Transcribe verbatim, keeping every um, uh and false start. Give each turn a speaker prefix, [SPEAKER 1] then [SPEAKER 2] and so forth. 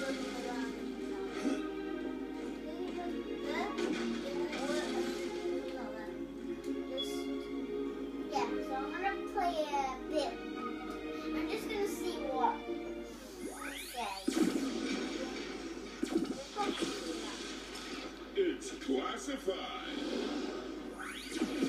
[SPEAKER 1] Yeah, so I'm gonna play a bit. I'm just gonna see what it says.
[SPEAKER 2] It's classified.